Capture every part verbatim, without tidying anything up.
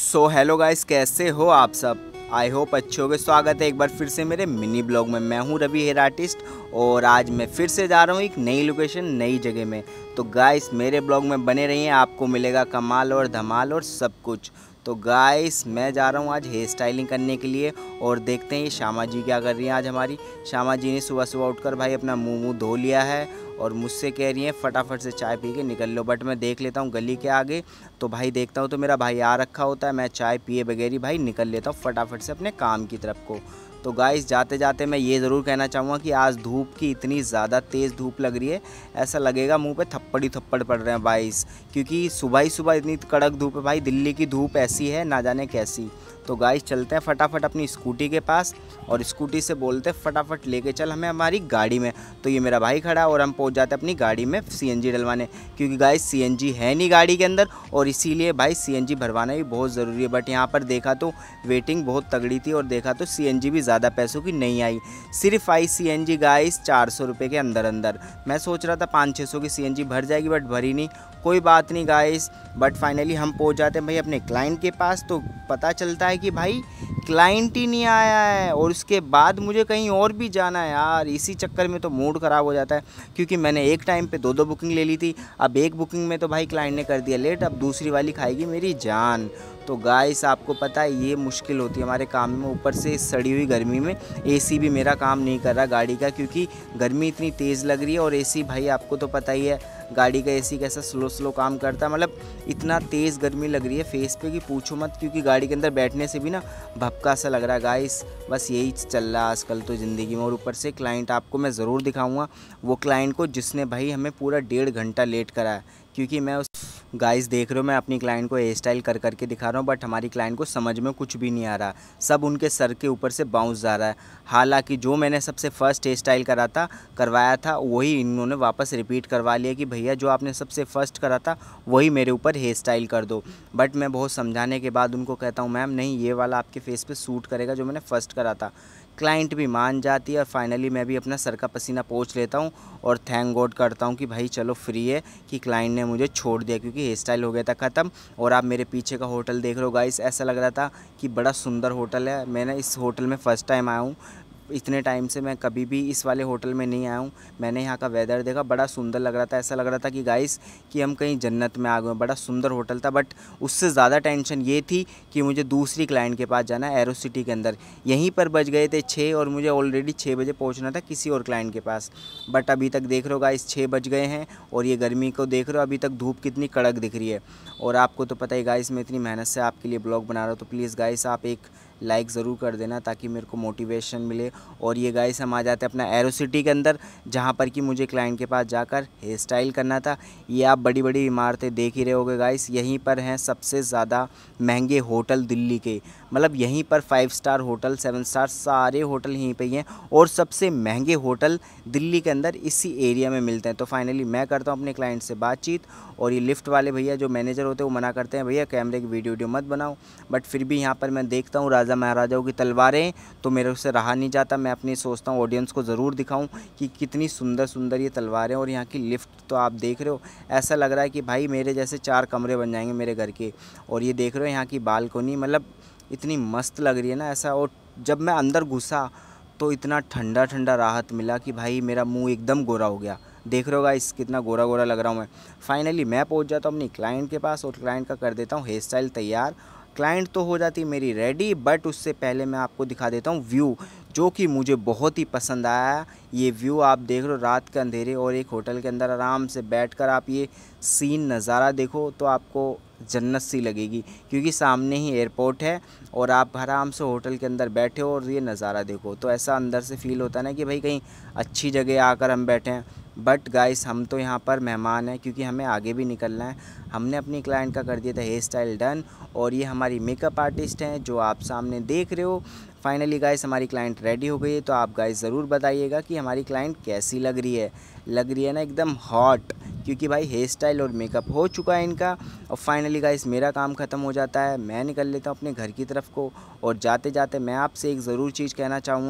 So hello guys, कैसे हो आप सब। आई होप अच्छे होगे। स्वागत है एक बार फिर से मेरे मिनी ब्लॉग में। मैं हूं रवि हेयर आर्टिस्ट और आज मैं फिर से जा रहा हूं एक नई लोकेशन, नई जगह में। तो गाइस मेरे ब्लॉग में बने रहिए, आपको मिलेगा कमाल और धमाल और सब कुछ। तो गाइस मैं जा रहा हूं आज हेयर स्टाइलिंग करने के लिए और देखते हैं ये श्यामा जी क्या कर रही हैं आज हमारी। श्यामा जी ने सुबह सुबह उठकर भाई अपना मुंह मुंह धो लिया है और मुझसे कह रही हैं फटाफट से चाय पी के निकल लो। बट मैं देख लेता हूँ गली के आगे, तो भाई देखता हूँ तो मेरा भाई आ रखा होता है। मैं चाय पिए बगैर ही भाई निकल लेता हूँ फटाफट से अपने काम की तरफ को। तो गाइस जाते जाते मैं ये ज़रूर कहना चाहूँगा कि आज धूप की इतनी ज़्यादा तेज़ धूप लग रही है, ऐसा लगेगा मुंह पे थप्पड़ ही थप्पड़ पड़ रहे हैं बाईस, क्योंकि सुबह ही सुबह इतनी कड़क धूप है भाई। दिल्ली की धूप ऐसी है ना जाने कैसी। तो गाइस चलते हैं फटाफट अपनी स्कूटी के पास और स्कूटी से बोलते हैं फटाफट लेके चल हमें हमारी गाड़ी में। तो ये मेरा भाई खड़ा और हम पहुंच जाते हैं अपनी गाड़ी में सीएनजी डलवाने, क्योंकि गाइस सीएनजी है नहीं गाड़ी के अंदर और इसीलिए भाई सीएनजी भरवाना भी बहुत ज़रूरी है। बट यहाँ पर देखा तो वेटिंग बहुत तगड़ी थी और देखा तो सीएनजी भी ज़्यादा पैसों की नहीं आई। सिर्फ आई सीएनजी गाइस चार सौ रुपये के अंदर अंदर। मैं सोच रहा था पाँच छः सौ की सीएनजी भर जाएगी, बट भरी नहीं। कोई बात नहीं गाइस, बट फाइनली हम पहुंच जाते हैं भाई अपने क्लाइंट के पास। तो पता चलता है कि भाई क्लाइंट ही नहीं आया है और उसके बाद मुझे कहीं और भी जाना है यार। इसी चक्कर में तो मूड ख़राब हो जाता है, क्योंकि मैंने एक टाइम पे दो दो बुकिंग ले ली थी। अब एक बुकिंग में तो भाई क्लाइंट ने कर दिया लेट, अब दूसरी वाली खाएगी मेरी जान। तो गाइस आपको पता है ये मुश्किल होती है हमारे काम में। ऊपर से इस सड़ी हुई गर्मी में एसी भी मेरा काम नहीं कर रहा गाड़ी का, क्योंकि गर्मी इतनी तेज़ लग रही है। और एसी भाई आपको तो पता ही है गाड़ी का एसी कैसा स्लो स्लो काम करता है। मतलब इतना तेज़ गर्मी लग रही है फेस पे कि पूछो मत, क्योंकि गाड़ी के अंदर बैठने से भी ना भपका सा लग रहा है गाइस। बस यही चल रहा है आजकल तो ज़िंदगी में। और ऊपर से क्लाइंट आपको मैं ज़रूर दिखाऊंगा, वो क्लाइंट को जिसने भाई हमें पूरा डेढ़ घंटा लेट करा है। क्योंकि मैं उस गाइस देख रहे हो मैं अपनी क्लाइंट को हेयर स्टाइल कर करके दिखा रहा हूँ, बट हमारी क्लाइंट को समझ में कुछ भी नहीं आ रहा। सब उनके सर के ऊपर से बाउंस जा रहा है। हालांकि जो मैंने सबसे फर्स्ट हेयर स्टाइल करा था करवाया था वही इन्होंने वापस रिपीट करवा लिया कि भैया जो आपने सबसे फर्स्ट करा था वही मेरे ऊपर हेयर स्टाइल कर दो। बट मैं बहुत समझाने के बाद उनको कहता हूँ मैम नहीं, ये वाला आपके फेस पे सूट करेगा जो मैंने फ़र्स्ट करा था। क्लाइंट भी मान जाती है और फाइनली मैं भी अपना सर का पसीना पोंछ लेता हूँ और थैंक गॉड करता हूँ कि भाई चलो फ्री है कि क्लाइंट ने मुझे छोड़ दिया, क्योंकि हेयर स्टाइल हो गया था ख़त्म। और आप मेरे पीछे का होटल देख रहे हो गाइस, ऐसा लग रहा था कि बड़ा सुंदर होटल है। मैंने इस होटल में फ़र्स्ट टाइम आया हूँ, इतने टाइम से मैं कभी भी इस वाले होटल में नहीं आया हूँ। मैंने यहाँ का वेदर देखा, बड़ा सुंदर लग रहा था। ऐसा लग रहा था कि गाइस कि हम कहीं जन्नत में आ गए। बड़ा सुंदर होटल था। बट उससे ज़्यादा टेंशन ये थी कि मुझे दूसरी क्लाइंट के पास जाना है एरो सिटी के अंदर। यहीं पर बज गए थे छः और मुझे ऑलरेडी छः बजे पहुँचना था किसी और क्लाइंट के पास। बट अभी तक देख रहे हो गाइस छः बज गए हैं और ये गर्मी को देख रहे हो, अभी तक धूप कितनी कड़क दिख रही है। और आपको तो पता ही गाइस मैं इतनी मेहनत से आपके लिए ब्लॉग बना रहा हूँ, तो प्लीज़ गाइस आप एक लाइक ज़रूर कर देना ताकि मेरे को मोटिवेशन मिले। और ये गाइस हम आ जाते हैं अपना एरो सिटी के अंदर, जहाँ पर कि मुझे क्लाइंट के पास जाकर हेयर स्टाइल करना था। ये आप बड़ी बड़ी इमारतें देख ही रहे होगे गाइस, यहीं पर हैं सबसे ज़्यादा महंगे होटल दिल्ली के। मतलब यहीं पर five star hotel, seven star सारे होटल यहीं पर ही हैं और सबसे महंगे होटल दिल्ली के अंदर इसी एरिया में मिलते हैं। तो फाइनली मैं करता हूँ अपने क्लाइंट से बातचीत और ये लिफ्ट वाले भैया जो मैनेजर होते हैं वो मना करते हैं भैया कैमरे की वीडियो वीडियो मत बनाओ। बट फिर भी यहाँ पर मैं देखता हूँ राजा महाराजाओं की तलवारें, तो मेरे से रहा नहीं जाता। मैं अपनी सोचता हूँ ऑडियंस को ज़रूर दिखाऊं कि कितनी सुंदर सुंदर ये तलवारें। और यहाँ की लिफ्ट तो आप देख रहे हो, ऐसा लग रहा है कि भाई मेरे जैसे चार कमरे बन जाएंगे मेरे घर के। और ये देख रहे हो यहाँ की बालकोनी, मतलब इतनी मस्त लग रही है ना ऐसा। और जब मैं अंदर घुसा तो इतना ठंडा ठंडा राहत मिला कि भाई मेरा मुंह एकदम गोरा हो गया। देख रहे हो गाइस कितना गोरा गोरा लग रहा हूँ मैं। फाइनली मैं पहुँच जाता हूँ अपनी क्लाइंट के पास और क्लाइंट का कर देता हूँ हेयर स्टाइल तैयार। क्लाइंट तो हो जाती है मेरी रेडी, बट उससे पहले मैं आपको दिखा देता हूँ व्यू, जो कि मुझे बहुत ही पसंद आया। ये व्यू आप देख रहे हो रात के अंधेरे और एक होटल के अंदर आराम से बैठकर आप ये सीन नज़ारा देखो तो आपको जन्नत सी लगेगी, क्योंकि सामने ही एयरपोर्ट है और आप आराम से होटल के अंदर बैठे हो और ये नज़ारा देखो तो ऐसा अंदर से फील होता है ना कि भाई कहीं अच्छी जगह आकर हम बैठे हैं। बट गाइस हम तो यहाँ पर मेहमान हैं, क्योंकि हमें आगे भी निकलना है। हमने अपनी क्लाइंट का कर दिया था हेयर स्टाइल डन और ये हमारी मेकअप आर्टिस्ट हैं जो आप सामने देख रहे हो। फाइनली गाइस हमारी क्लाइंट रेडी हो गई है। तो आप गाइस ज़रूर बताइएगा कि हमारी क्लाइंट कैसी लग रही है। लग रही है ना एकदम हॉट, क्योंकि भाई हेयर स्टाइल और मेकअप हो चुका है इनका। और फाइनली गाइस मेरा काम ख़त्म हो जाता है, मैं निकल लेता हूँ अपने घर की तरफ को। और जाते जाते मैं आपसे एक ज़रूर चीज़ कहना चाहूँगा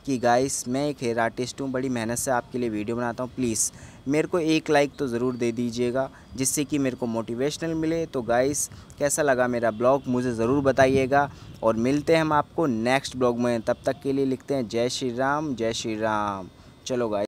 कि गाइस मैं एक हेयर आर्टिस्ट हूँ, बड़ी मेहनत से आपके लिए वीडियो बनाता हूँ। प्लीज़ मेरे को एक लाइक तो ज़रूर दे दीजिएगा, जिससे कि मेरे को मोटिवेशनल मिले। तो गाइस कैसा लगा मेरा ब्लॉग मुझे ज़रूर बताइएगा, और मिलते हैं हम आपको नेक्स्ट ब्लॉग में। तब तक के लिए लिखते हैं जय श्री राम, जय श्री राम। चलो गाइस।